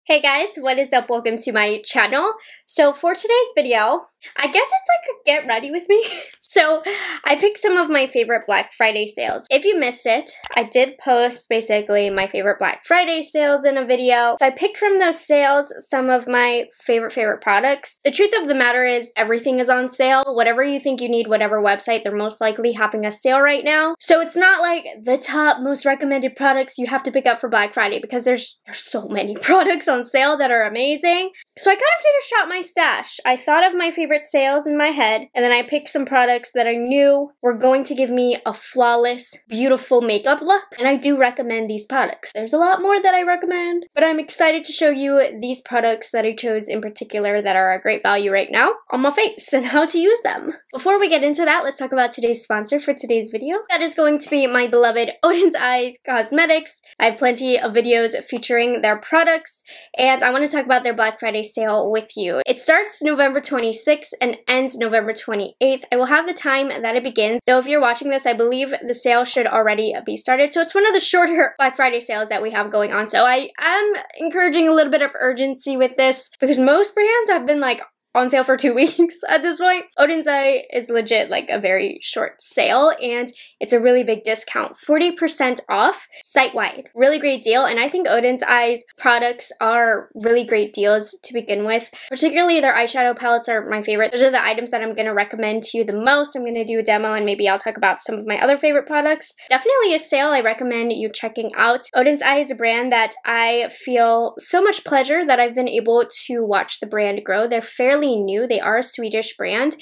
Hey guys, what is up? Welcome to my channel. So for today's video, I guess it's like a get ready with me. So I picked some of my favorite Black Friday sales. If you missed it, I did post basically my favorite Black Friday sales in a video. So I picked from those sales some of my favorite products. The truth of the matter is everything is on sale. Whatever you think you need, whatever website, they're most likely having a sale right now. So it's not like the top most recommended products you have to pick up for Black Friday because there's so many products on sale that are amazing. So I kind of did a shop my stash. I thought of my favorite sales in my head, and then I picked some products that I knew were going to give me a flawless, beautiful makeup look, and I do recommend these products. There's a lot more that I recommend, but I'm excited to show you these products that I chose in particular that are a great value right now on my face and how to use them. Before we get into that, let's talk about today's sponsor for today's video. That is going to be my beloved Oden's Eyes Cosmetics. I have plenty of videos featuring their products, and I want to talk about their Black Friday sale with you. It starts November 26th and ends November 28th. I will have the time that it begins, though if you're watching this, I believe the sale should already be started. So it's one of the shorter Black Friday sales that we have going on. So I am encouraging a little bit of urgency with this because most brands have been like on sale for 2 weeks at this point. Oden's Eye is legit like a very short sale, and it's a really big discount, 40% off site-wide. Really great deal, and I think Oden's Eye's products are really great deals to begin with. Particularly their eyeshadow palettes are my favorite. Those are the items that I'm going to recommend to you the most. I'm going to do a demo and maybe I'll talk about some of my other favorite products. Definitely a sale I recommend you checking out. Oden's Eye is a brand that I feel so much pleasure that I've been able to watch the brand grow. They're fairly new. They are a Swedish brand,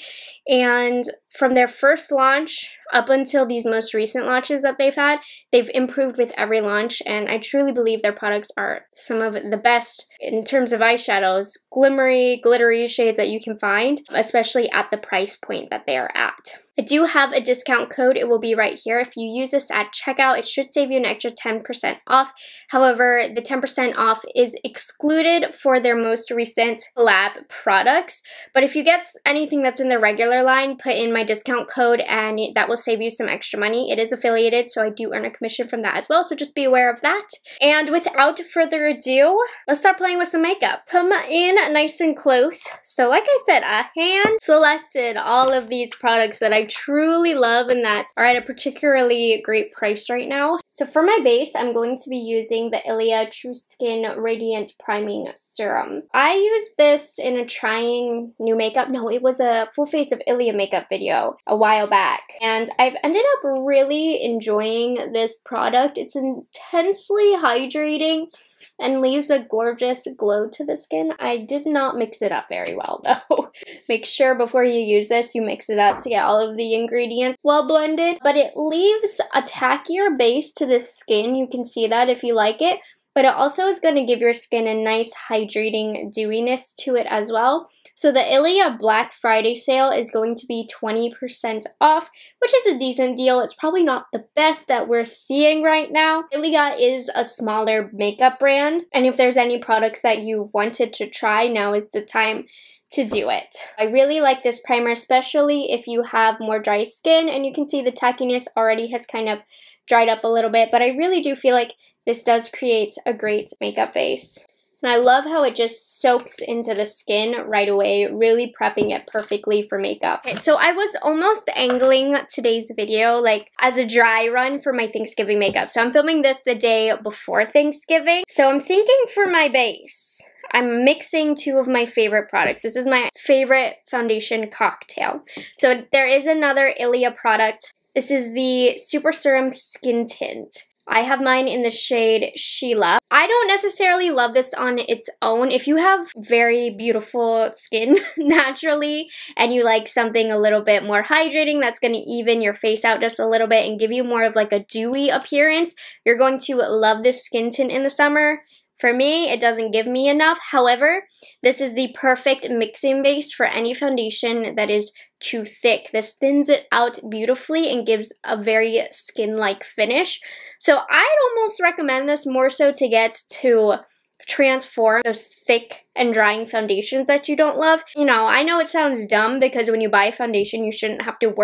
and from their first launch up until these most recent launches that they've had, they've improved with every launch, and I truly believe their products are some of the best in terms of eyeshadows, glimmery, glittery shades that you can find, especially at the price point that they are at. I do have a discount code. It will be right here. If you use this at checkout, it should save you an extra 10% off. However, the 10% off is excluded for their most recent collab products. But if you get anything that's in the regular line, put in my discount code and that will save you some extra money. It is affiliated, so I do earn a commission from that as well, so just be aware of that. And without further ado, let's start playing with some makeup. Come in nice and close. So like I said, I hand selected all of these products that I truly love and that are at a particularly great price right now. So for my base, I'm going to be using the Ilia True Skin Radiant Priming Serum. I used this in a trying new makeup. No, it was a full face of Ilia makeup video a while back. And I've ended up really enjoying this product. It's intensely hydrating and leaves a gorgeous glow to the skin. I did not mix it up very well though. Make sure before you use this, you mix it up to get all of the ingredients well blended. But it leaves a tackier base to the skin. You can see that if you like it. But it also is going to give your skin a nice hydrating dewiness to it as well. So the Ilia Black Friday sale is going to be 20% off, which is a decent deal. It's probably not the best that we're seeing right now. Ilia is a smaller makeup brand, and if there's any products that you wanted to try, now is the time to do it. I really like this primer, especially if you have more dry skin, and you can see the tackiness already has kind of dried up a little bit, but I really do feel like this does create a great makeup base. And I love how it just soaks into the skin right away, really prepping it perfectly for makeup. Okay, so I was almost angling today's video like as a dry run for my Thanksgiving makeup. So I'm filming this the day before Thanksgiving. So I'm thinking for my base, I'm mixing two of my favorite products. This is my favorite foundation cocktail. So there is another Ilia product. This is the Super Serum Skin Tint. I have mine in the shade Sheila. I don't necessarily love this on its own. If you have very beautiful skin naturally and you like something a little bit more hydrating that's going to even your face out just a little bit and give you more of like a dewy appearance, you're going to love this skin tint in the summer. For me, it doesn't give me enough. However, this is the perfect mixing base for any foundation that is too thick. This thins it out beautifully and gives a very skin-like finish. So I'd almost recommend this more so to get to transform those thick and drying foundations that you don't love. You know, I know it sounds dumb because when you buy a foundation, you shouldn't have to work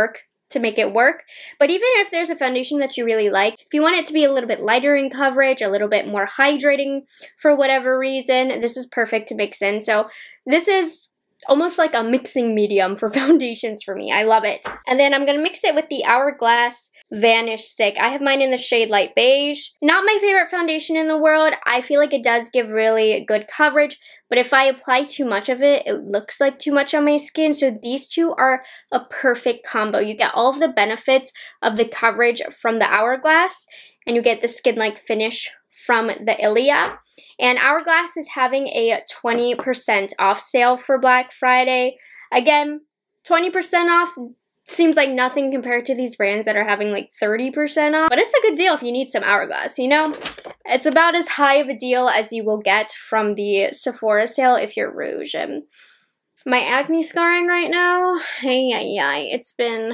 to make it work. But even if there's a foundation that you really like, if you want it to be a little bit lighter in coverage, a little bit more hydrating for whatever reason, this is perfect to mix in. So this is almost like a mixing medium for foundations for me. I love it. And then I'm going to mix it with the Hourglass Vanish Stick. I have mine in the shade Light Beige. Not my favorite foundation in the world. I feel like it does give really good coverage, but if I apply too much of it, it looks like too much on my skin. So these two are a perfect combo. You get all of the benefits of the coverage from the Hourglass, and you get the skin-like finish from the Ilia. And Hourglass is having a 20% off sale for Black Friday. Again, 20% off seems like nothing compared to these brands that are having like 30% off. But it's a good deal if you need some Hourglass, you know? It's about as high of a deal as you will get from the Sephora sale if you're rouge. And my acne scarring right now, it's been.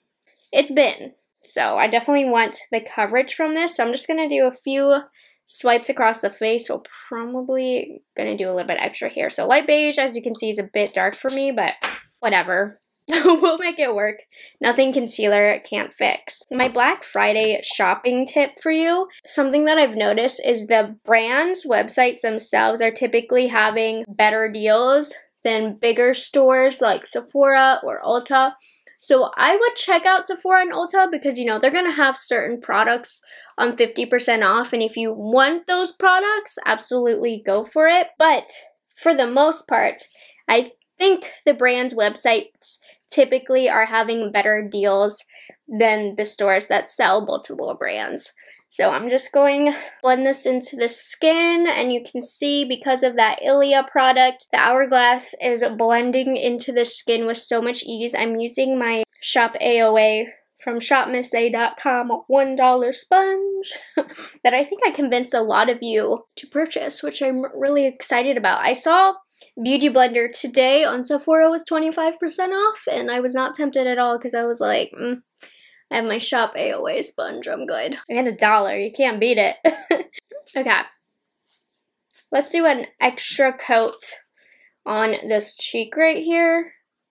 So I definitely want the coverage from this. So I'm just going to do a few swipes across the face. So probably going to do a little bit extra here. So Light Beige, as you can see, is a bit dark for me, but whatever. We'll make it work. Nothing concealer can't fix. My Black Friday shopping tip for you, something that I've noticed is the brands' websites themselves are typically having better deals than bigger stores like Sephora or Ulta. So I would check out Sephora and Ulta because, you know, they're going to have certain products on 50% off. And if you want those products, absolutely go for it. But for the most part, I think the brand's websites typically are having better deals than the stores that sell multiple brands. So I'm just going to blend this into the skin, and you can see because of that Ilia product, the Hourglass is blending into the skin with so much ease. I'm using my Shop AOA from shopmissa.com $1 sponge that I think I convinced a lot of you to purchase, which I'm really excited about. I saw Beauty Blender today on Sephora was 25% off, and I was not tempted at all because I was like, I have my Shop AOA sponge, I'm good. I got $1, you can't beat it. Okay, let's do an extra coat on this cheek right here.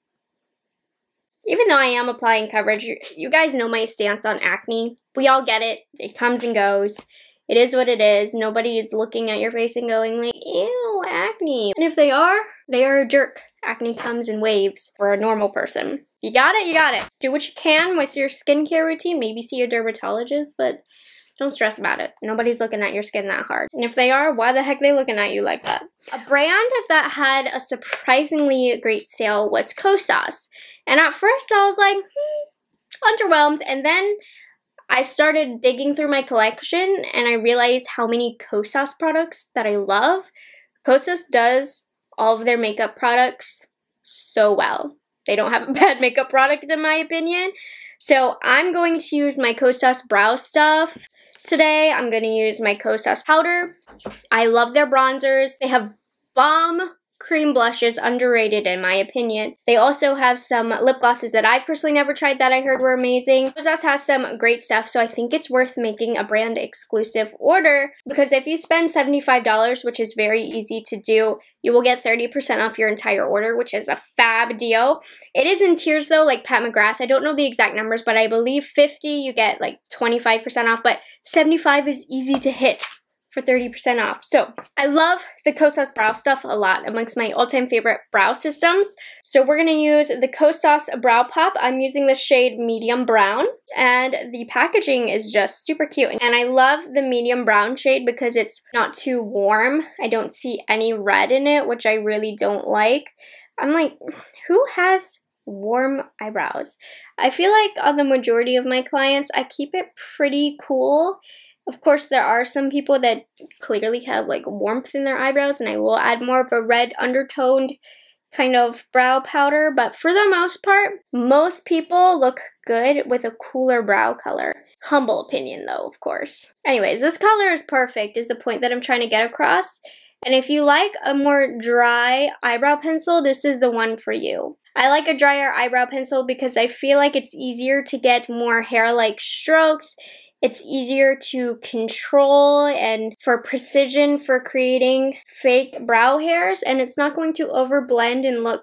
Even though I am applying coverage, you guys know my stance on acne. We all get it. It comes and goes. It is what it is. Nobody is looking at your face and going like, ew, acne. And if they are a jerk. Acne comes in waves for a normal person. You got it, you got it. Do what you can with your skincare routine. Maybe see a dermatologist, but don't stress about it. Nobody's looking at your skin that hard. And if they are, why the heck are they looking at you like that? A brand that had a surprisingly great sale was Kosas. And at first I was like, underwhelmed. And then I started digging through my collection and I realized how many Kosas products that I love. Kosas does all of their makeup products so well. They don't have a bad makeup product in my opinion. So I'm going to use my Kosas brow stuff. Today I'm going to use my Kosas powder. I love their bronzers. They have bomb cream blushes, underrated in my opinion. They also have some lip glosses that I've personally never tried that I heard were amazing. Kosas has some great stuff, so I think it's worth making a brand exclusive order because if you spend $75, which is very easy to do, you will get 30% off your entire order, which is a fab deal. It is in tiers though, like Pat McGrath. I don't know the exact numbers, but I believe 50 you get like 25% off, but 75 is easy to hit for 30% off. So I love the Kosas brow stuff a lot, amongst my all-time favorite brow systems. So we're going to use the Kosas Brow Pop. I'm using the shade Medium Brown, and the packaging is just super cute. And I love the medium brown shade because it's not too warm. I don't see any red in it, which I really don't like. I'm like, who has warm eyebrows? I feel like on the majority of my clients, I keep it pretty cool. Of course, there are some people that clearly have like warmth in their eyebrows, and I will add more of a red undertoned kind of brow powder, but for the most part, most people look good with a cooler brow color. Humble opinion though, of course. Anyways, this color is perfect is the point that I'm trying to get across. And if you like a more dry eyebrow pencil, this is the one for you. I like a drier eyebrow pencil because I feel like it's easier to get more hair-like strokes. It's easier to control and for precision for creating fake brow hairs, and it's not going to overblend and look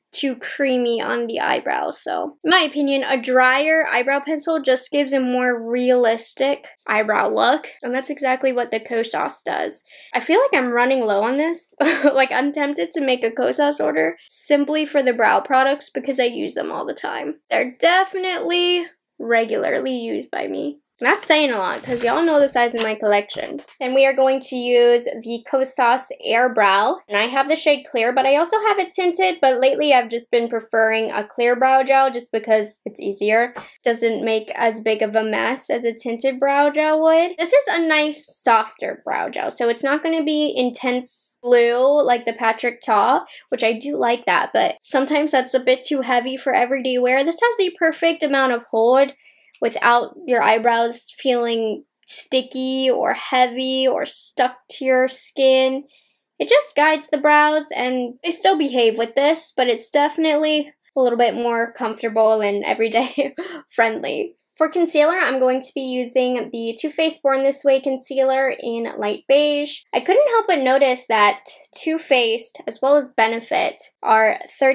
too creamy on the eyebrows. So, in my opinion, a drier eyebrow pencil just gives a more realistic eyebrow look. And that's exactly what the Kosas does. I feel like I'm running low on this. Like, I'm tempted to make a Kosas order simply for the brow products because I use them all the time. They're definitely regularly used by me. That's saying a lot because y'all know the size of my collection. Then we are going to use the Kosas Air Brow. And I have the shade Clear, but I also have it tinted. But lately I've just been preferring a clear brow gel just because it's easier. Doesn't make as big of a mess as a tinted brow gel would. This is a nice softer brow gel. So it's not going to be intense blue like the Patrick Ta, which I do like that. But sometimes that's a bit too heavy for everyday wear. This has the perfect amount of hold without your eyebrows feeling sticky or heavy or stuck to your skin. It just guides the brows and they still behave with this, but it's definitely a little bit more comfortable and everyday friendly. For concealer, I'm going to be using the Too Faced Born This Way concealer in light beige. I couldn't help but notice that Too Faced as well as Benefit are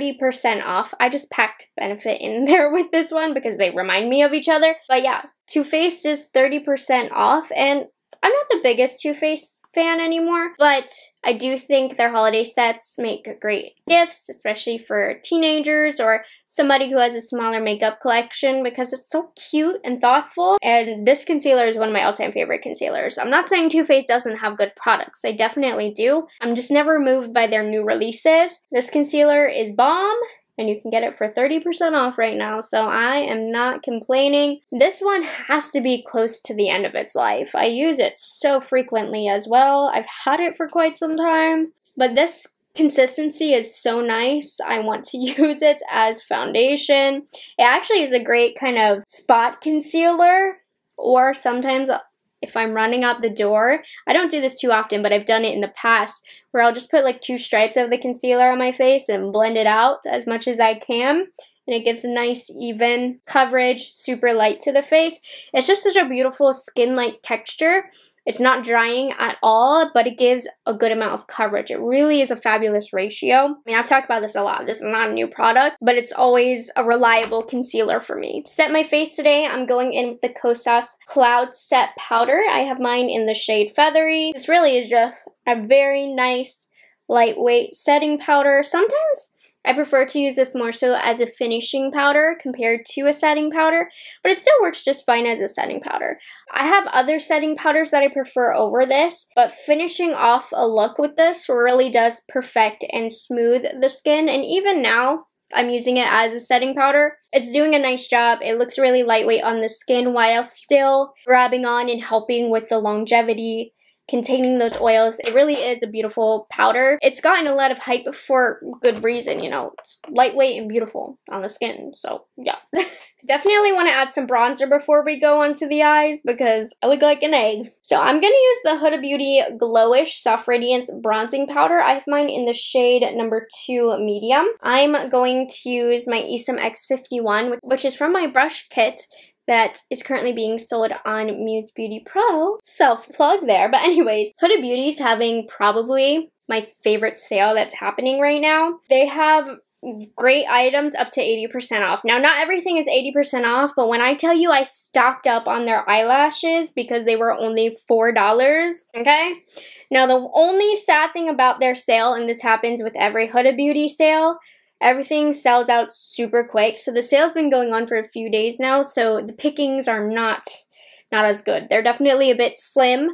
30% off. I just packed Benefit in there with this one because they remind me of each other. But yeah, Too Faced is 30% off, and I'm not the biggest Too Faced fan anymore, but I do think their holiday sets make great gifts, especially for teenagers or somebody who has a smaller makeup collection because it's so cute and thoughtful. And this concealer is one of my all-time favorite concealers. I'm not saying Too Faced doesn't have good products. They definitely do. I'm just never moved by their new releases. This concealer is bomb. And you can get it for 30% off right now, so I am not complaining. This one has to be close to the end of its life. I use it so frequently as well. I've had it for quite some time, but this consistency is so nice. I want to use it as foundation. It actually is a great kind of spot concealer, or sometimes if I'm running out the door. I don't do this too often, but I've done it in the past where I'll just put like 2 stripes of the concealer on my face and blend it out as much as I can. And it gives a nice even coverage, super light to the face. It's just such a beautiful skin-like texture. It's not drying at all, but it gives a good amount of coverage. It really is a fabulous ratio. I mean, I've talked about this a lot. This is not a new product, but it's always a reliable concealer for me. To set my face today, I'm going in with the Kosas Cloud Set Powder. I have mine in the shade Feathery. This really is just a very nice, lightweight setting powder. Sometimes I prefer to use this more so as a finishing powder compared to a setting powder, but it still works just fine as a setting powder. I have other setting powders that I prefer over this, but finishing off a look with this really does perfect and smooth the skin, and even now, I'm using it as a setting powder. It's doing a nice job. It looks really lightweight on the skin while still grabbing on and helping with the longevity, containing those oils. It really is a beautiful powder. It's gotten a lot of hype for good reason, you know. It's lightweight and beautiful on the skin, so yeah. Definitely want to add some bronzer before we go onto the eyes because I look like an egg. So I'm going to use the Huda Beauty Glowish Soft Radiance Bronzing Powder. I have mine in the shade number 2 medium. I'm going to use my Esom X51, which is from my brush kit that is currently being sold on Muse Beauty Pro. Self-plug there. But anyways, Huda Beauty's having probably my favorite sale that's happening right now. They have great items up to 80% off. Now, not everything is 80% off, but when I tell you I stocked up on their eyelashes because they were only $4, okay? Now, the only sad thing about their sale, and this happens with every Huda Beauty sale, everything sells out super quick. So the sale's been going on for a few days now, so the pickings are not as good. They're definitely a bit slim.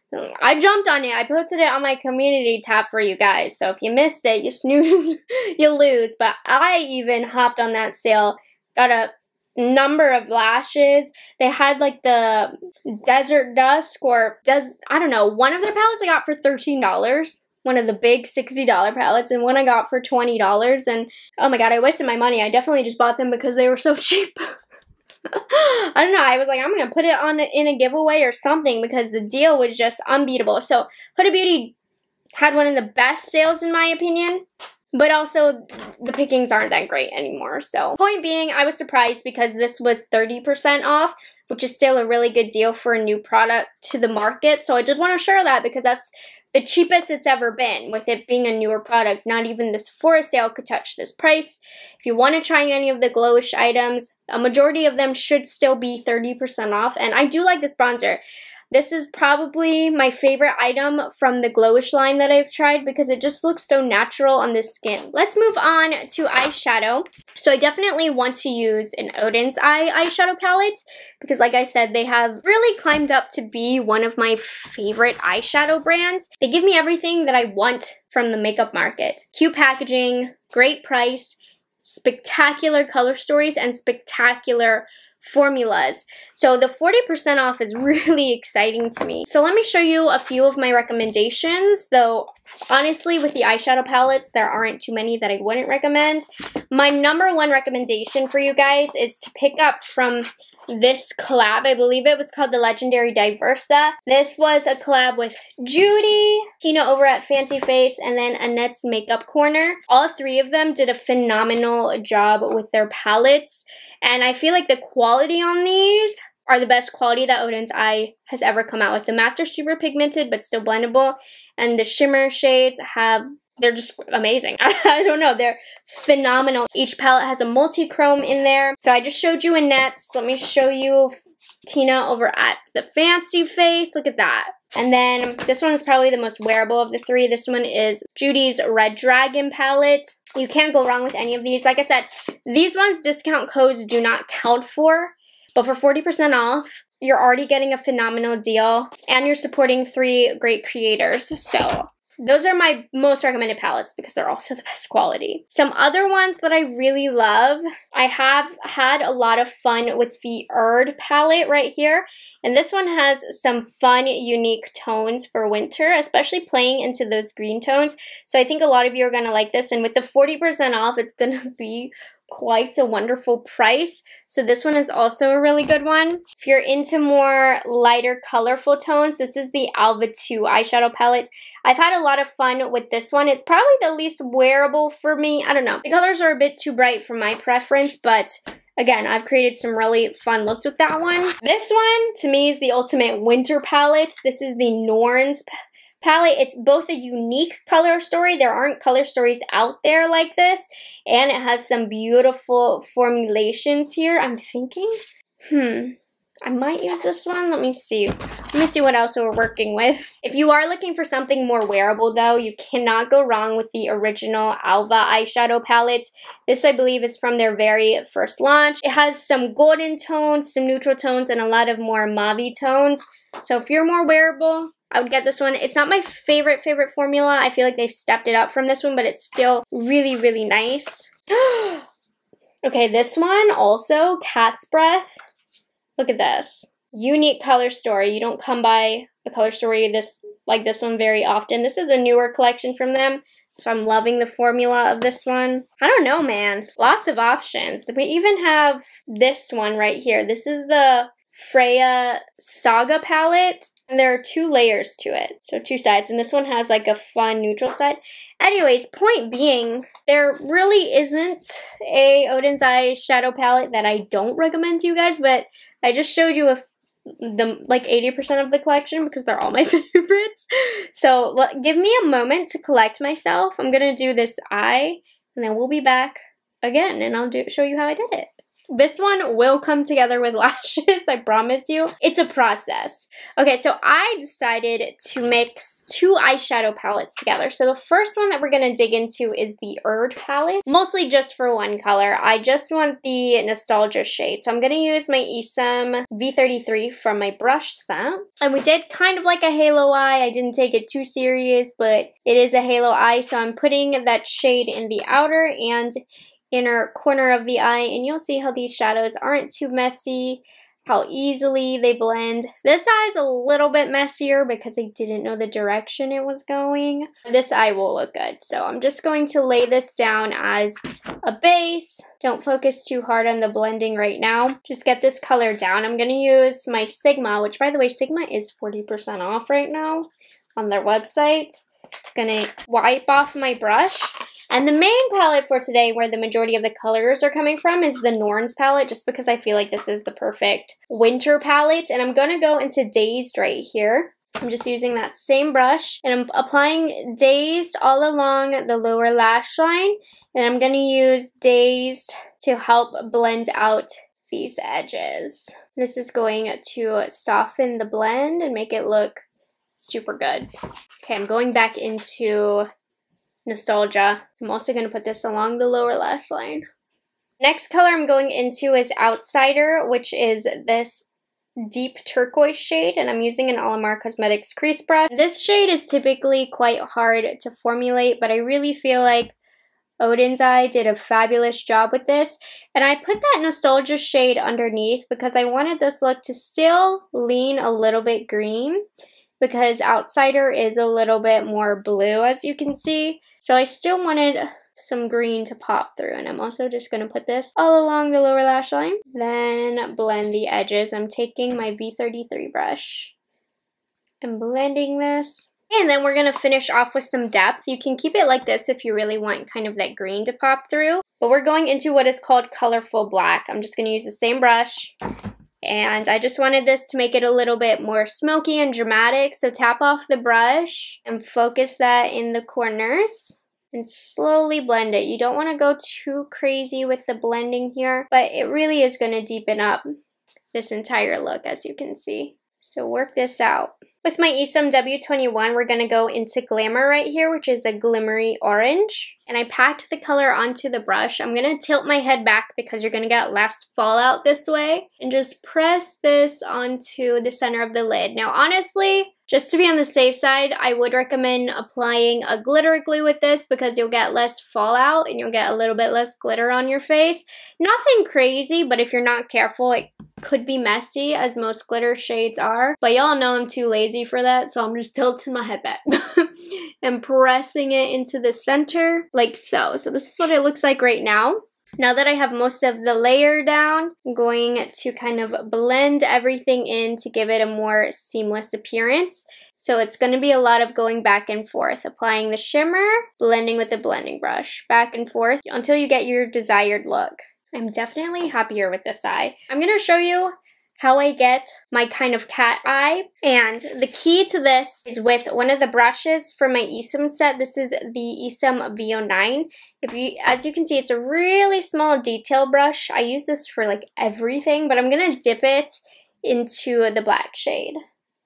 I jumped on it. I posted it on my community tab for you guys. So if you missed it, you snooze, you lose. But I even hopped on that sale, got a number of lashes. They had like the Desert Dusk I don't know, one of their palettes I got for $13. One of the big $60 palettes, and one I got for $20, and oh my god, I wasted my money. I definitely just bought them because they were so cheap. I don't know, I was like, I'm gonna put it on in a giveaway or something because the deal was just unbeatable. So Huda Beauty had one of the best sales in my opinion, but also the pickings aren't that great anymore. So point being, I was surprised because this was 30% off, which is still a really good deal for a new product to the market. So I did want to share that because that's the cheapest it's ever been, with it being a newer product. Not even the Sephora sale could touch this price. If you want to try any of the Glowish items, a majority of them should still be 30% off. And I do like this bronzer. This is probably my favorite item from the Glowish line that I've tried because it just looks so natural on the skin. Let's move on to eyeshadow. So I definitely want to use an Oden's Eye eyeshadow palette because, like I said, they have really climbed up to be one of my favorite eyeshadow brands. They give me everything that I want from the makeup market. Cute packaging, great price, spectacular color stories, and spectacular formulas. So the 40% off is really exciting to me. So let me show you a few of my recommendations, though honestly with the eyeshadow palettes there aren't too many that I wouldn't recommend. My number one recommendation for you guys is to pick up from this collab. I believe it was called the Legendary Diversa. This was a collab with Judy, Tina over at Fancy Face, and then Annette's Makeup Corner. All three of them did a phenomenal job with their palettes, and I feel like the quality on these are the best quality that Oden's Eye has ever come out with. The mattes are super pigmented but still blendable, and the shimmer shades they're just amazing. I don't know, they're phenomenal. Each palette has a multi-chrome in there. So I just showed you Annette's. Let me show you Tina over at the Fancy Face. Look at that. And then this one is probably the most wearable of the three. This one is Judy's Red Dragon palette. You can't go wrong with any of these. Like I said, these ones discount codes do not count for, but for 40% off, you're already getting a phenomenal deal and you're supporting three great creators. So those are my most recommended palettes because they're also the best quality. Some other ones that I really love, I have had a lot of fun with the Erd palette right here. And this one has some fun, unique tones for winter, especially playing into those green tones. So I think a lot of you are going to like this. And with the 40% off, it's going to be quite a wonderful price. So this one is also a really good one. If you're into more lighter, colorful tones, this is the Alva 2 eyeshadow palette. I've had a lot of fun with this one. It's probably the least wearable for me. I don't know. The colors are a bit too bright for my preference, but again, I've created some really fun looks with that one. This one, to me, is the ultimate winter palette. This is the Norns palette. It's both a unique color story. There aren't color stories out there like this. And it has some beautiful formulations here. I'm thinking, I might use this one. Let me see. Let me see what else we're working with. If you are looking for something more wearable though, you cannot go wrong with the original Alva eyeshadow palette. This, I believe, is from their very first launch. It has some golden tones, some neutral tones, and a lot of more mauve tones. So if you're more wearable, I would get this one. It's not my favorite formula. I feel like they've stepped it up from this one, but it's still really, really nice. Okay, this one also, Cat's Breath. Look at this. Unique color story. You don't come by a color story like this one very often. This is a newer collection from them, so I'm loving the formula of this one. I don't know, man. Lots of options. We even have this one right here. This is the Freya Saga palette, and there are 2 layers to it, so 2 sides, and this one has like a fun neutral side. Anyways, point being, there really isn't a Oden's Eye shadow palette that I don't recommend to you guys, but I just showed you like 80% of the collection because they're all my favorites. So give me a moment to collect myself. I'm gonna do this eye, and then we'll be back again, and I'll show you how I did it. This one will come together with lashes, I promise you. It's a process. Okay, so I decided to mix 2 eyeshadow palettes together. So the first one that we're going to dig into is the Erd palette, mostly just for one color. I just want the nostalgia shade. So I'm going to use my Isom V33 from my brush set. And we did kind of like a halo eye. I didn't take it too serious, but it is a halo eye. So I'm putting that shade in the outer and inner corner of the eye, and you'll see how these shadows aren't too messy, how easily they blend. This eye is a little bit messier because I didn't know the direction it was going. This eye will look good, so I'm just going to lay this down as a base. Don't focus too hard on the blending right now. Just get this color down. I'm going to use my Sigma, which, by the way, Sigma is 40% off right now on their website. I'm going to wipe off my brush. And the main palette for today, where the majority of the colors are coming from, is the Norns palette, just because I feel like this is the perfect winter palette. And I'm going to go into Dazed right here. I'm just using that same brush and I'm applying Dazed all along the lower lash line, and I'm going to use Dazed to help blend out these edges. This is going to soften the blend and make it look super good. Okay, I'm going back into Nostalgia. I'm also going to put this along the lower lash line. Next color I'm going into is Outsider, which is this deep turquoise shade, and I'm using an Alamar Cosmetics crease brush. This shade is typically quite hard to formulate, but I really feel like Oden's Eye did a fabulous job with this, and I put that Nostalgia shade underneath because I wanted this look to still lean a little bit green, because Outsider is a little bit more blue, as you can see. So I still wanted some green to pop through, and I'm also just going to put this all along the lower lash line. Then blend the edges. I'm taking my V33 brush and blending this. And then we're going to finish off with some depth. You can keep it like this if you really want kind of that green to pop through. But we're going into what is called Colorful Black. I'm just going to use the same brush. And I just wanted this to make it a little bit more smoky and dramatic. So tap off the brush and focus that in the corners. And slowly blend it. You don't want to go too crazy with the blending here, but it really is going to deepen up this entire look, as you can see. So work this out. With my Isom W21, we're going to go into Glamour right here, which is a glimmery orange. And I packed the color onto the brush. I'm going to tilt my head back because you're going to get less fallout this way. And just press this onto the center of the lid. Now, honestly, just to be on the safe side, I would recommend applying a glitter glue with this because you'll get less fallout and you'll get a little bit less glitter on your face. Nothing crazy, but if you're not careful, it could be messy, as most glitter shades are. But y'all know I'm too lazy for that, so I'm just tilting my head back and pressing it into the center like so. So this is what it looks like right now. Now that I have most of the layer down, I'm going to kind of blend everything in to give it a more seamless appearance. So it's going to be a lot of going back and forth, applying the shimmer, blending with the blending brush, back and forth until you get your desired look. I'm definitely happier with this eye. I'm going to show you how I get my kind of cat eye. And the key to this is with one of the brushes from my Isom set. This is the Isom V09. As you can see, it's a really small detail brush. I use this for like everything, but I'm gonna dip it into the black shade.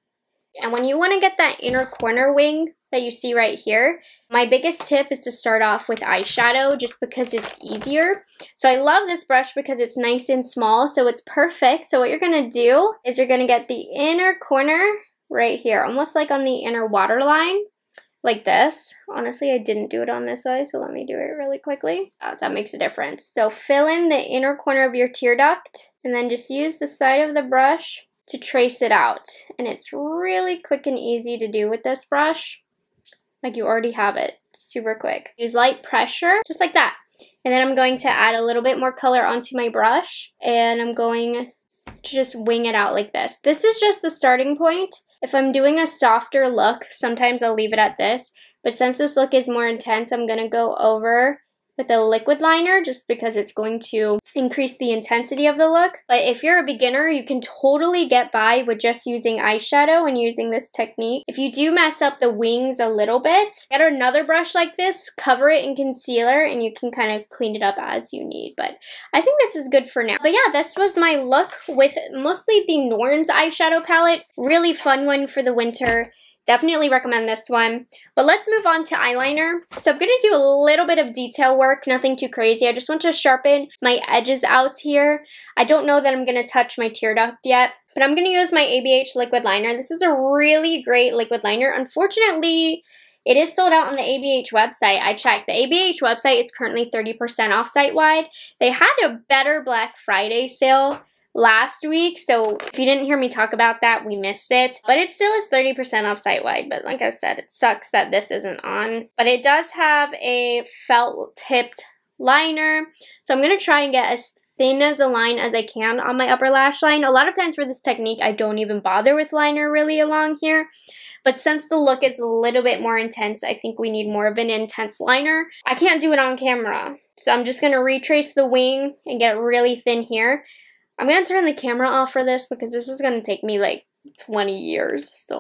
And when you want to get that inner corner wing that you see right here, my biggest tip is to start off with eyeshadow just because it's easier. So I love this brush because it's nice and small, so it's perfect. So what you're going to do is you're going to get the inner corner right here, almost like on the inner waterline, like this. Honestly, I didn't do it on this eye, so let me do it really quickly. Oh, that makes a difference. So fill in the inner corner of your tear duct, and then just use the side of the brush to trace it out. And it's really quick and easy to do with this brush. Like you already have it, super quick. Use light pressure, just like that. And then I'm going to add a little bit more color onto my brush, and I'm going to just wing it out like this. This is just the starting point. If I'm doing a softer look, sometimes I'll leave it at this, but since this look is more intense, I'm gonna go over with a liquid liner just because it's going to increase the intensity of the look. But if you're a beginner, you can totally get by with just using eyeshadow and using this technique. If you do mess up the wings a little bit, get another brush like this, cover it in concealer, and you can kind of clean it up as you need. But I think this is good for now. But yeah, this was my look with mostly the Norns eyeshadow palette. Really fun one for the winter. Definitely recommend this one. But let's move on to eyeliner. So I'm going to do a little bit of detail work, nothing too crazy. I just want to sharpen my edges out here. I don't know that I'm going to touch my tear duct yet, but I'm going to use my ABH liquid liner. This is a really great liquid liner. Unfortunately, it is sold out on the ABH website. I checked. The ABH website is currently 30% off site-wide. They had a better Black Friday sale last week, so if you didn't hear me talk about that, we missed it. But it still is 30% off site-wide, but like I said, it sucks that this isn't on. But it does have a felt-tipped liner, so I'm going to try and get as thin as a line as I can on my upper lash line. A lot of times for this technique, I don't even bother with liner really along here. But since the look is a little bit more intense, I think we need more of an intense liner. I can't do it on camera, so I'm just going to retrace the wing and get really thin here. I'm going to turn the camera off for this because this is going to take me like 20 years, so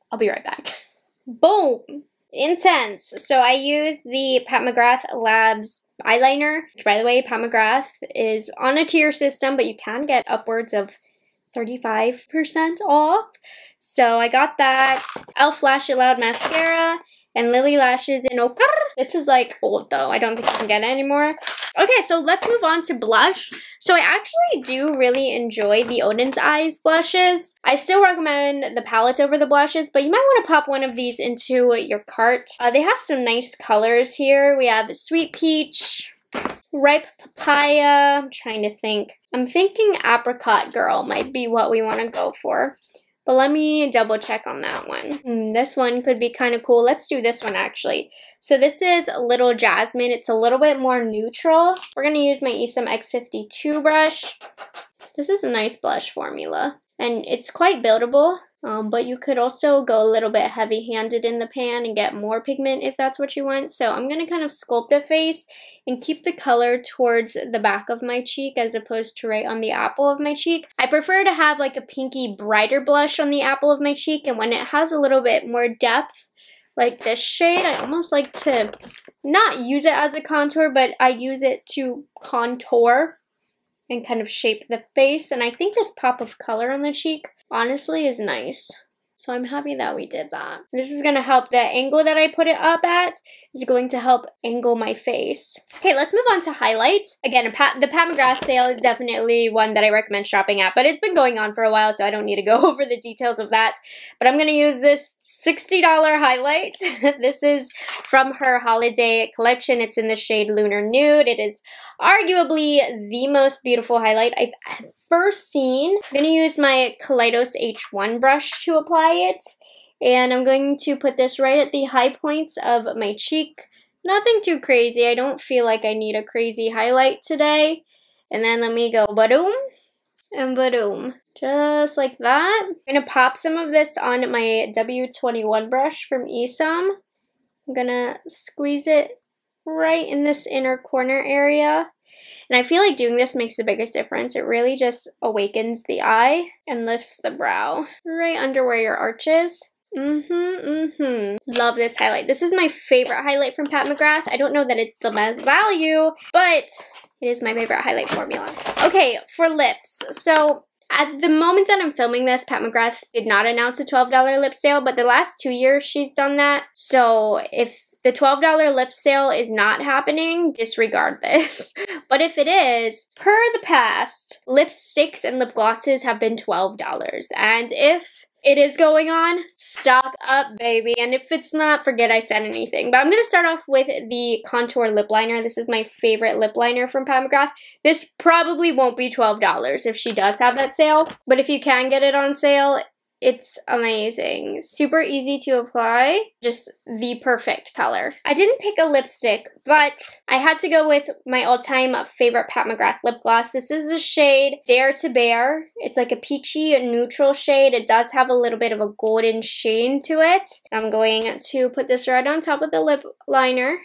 I'll be right back. Boom! Intense. So I used the Pat McGrath Labs eyeliner, which by the way, Pat McGrath is on a tier system, but you can get upwards of 35% off. So I got that. e.l.f. Lash It Loud mascara and Lily Lashes in Ochre. This is like old though. I don't think you can get it anymore. Okay, so let's move on to blush. So I actually do really enjoy the Oden's Eyes blushes. I still recommend the palette over the blushes, but you might want to pop one of these into your cart. They have some nice colors here. We have Sweet Peach, Ripe Papaya. I'm trying to think. I'm thinking Apricot Girl might be what we want to go for. But let me double check on that one. This one could be kind of cool. Let's do this one actually. So this is Little Jasmine. It's a little bit more neutral. We're going to use my Isom X52 brush. This is a nice blush formula. And it's quite buildable. But you could also go a little bit heavy-handed in the pan and get more pigment if that's what you want. So I'm going to kind of sculpt the face and keep the color towards the back of my cheek as opposed to right on the apple of my cheek. I prefer to have like a pinky brighter blush on the apple of my cheek, and when it has a little bit more depth, like this shade, I almost like to not use it as a contour, but I use it to contour and kind of shape the face. And I think this pop of color on the cheek honestly is nice. So I'm happy that we did that. This is going to help the angle that I put it up at is going to help angle my face. Okay, let's move on to highlights. Again, the Pat McGrath sale is definitely one that I recommend shopping at, but it's been going on for a while, so I don't need to go over the details of that. But I'm going to use this $60 highlight. This is from her holiday collection. It's in the shade Lunar Nude. It is arguably the most beautiful highlight I've ever seen. I'm going to use my Kaleidos H1 brush to apply it, and I'm going to put this right at the high points of my cheek. Nothing too crazy. I don't feel like I need a crazy highlight today. And then let me go ba-doom and ba-doom. Just like that. I'm going to pop some of this on my W21 brush from Isom. I'm going to squeeze it right in this inner corner area. And I feel like doing this makes the biggest difference. It really just awakens the eye and lifts the brow right under where your arch is. Love this highlight. This is my favorite highlight from Pat McGrath. I don't know that it's the best value, but it is my favorite highlight formula. Okay, for lips. So at the moment that I'm filming this, Pat McGrath did not announce a $12 lip sale, but the last 2 years she's done that. So if the $12 lip sale is not happening, disregard this. But if it is, per the past, lipsticks and lip glosses have been $12. And if it is going on, stock up, baby. And if it's not, forget I said anything. But I'm going to start off with the contour lip liner. This is my favorite lip liner from Pat McGrath. This probably won't be $12 if she does have that sale. But if you can get it on sale, it's amazing. Super easy to apply. Just the perfect color. I didn't pick a lipstick, but I had to go with my all-time favorite Pat McGrath lip gloss. This is the shade Dare to Bear. It's like a peachy neutral shade. It does have a little bit of a golden sheen to it. I'm going to put this right on top of the lip liner.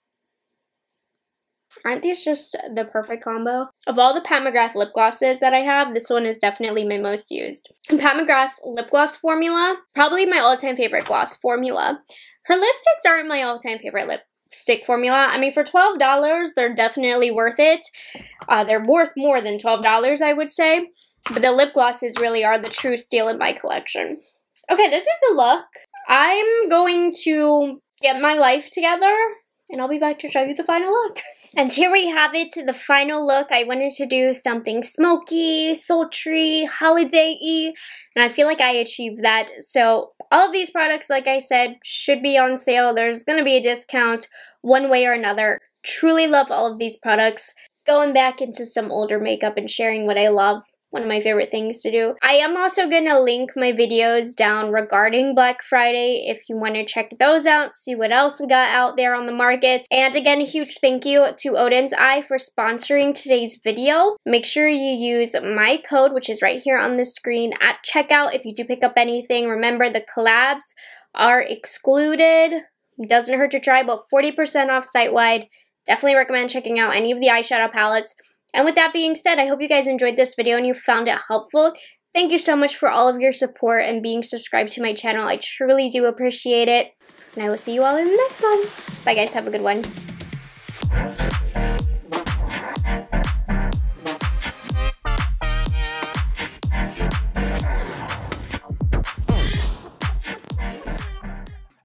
Aren't these just the perfect combo? Of all the Pat McGrath lip glosses that I have, this one is definitely my most used. Pat McGrath's lip gloss formula, probably my all-time favorite gloss formula. Her lipsticks aren't my all-time favorite lipstick formula. I mean, for $12, they're definitely worth it. They're worth more than $12, I would say. But the lip glosses really are the true steal in my collection. Okay, this is a look. I'm going to get my life together, and I'll be back to show you the final look. And here we have it, the final look. I wanted to do something smoky, sultry, holiday-y, and I feel like I achieved that. So all of these products, like I said, should be on sale. There's going to be a discount one way or another. Truly love all of these products. Going back into some older makeup and sharing what I love. One of my favorite things to do. I am also going to link my videos down regarding Black Friday if you want to check those out, see what else we got out there on the market. And again, a huge thank you to Oden's Eye for sponsoring today's video. Make sure you use my code, which is right here on the screen at checkout if you do pick up anything. Remember, the collabs are excluded. Doesn't hurt to try, but 40% off site-wide. Definitely recommend checking out any of the eyeshadow palettes. And with that being said, I hope you guys enjoyed this video and you found it helpful. Thank you so much for all of your support and being subscribed to my channel. I truly do appreciate it. And I will see you all in the next one. Bye guys, have a good one.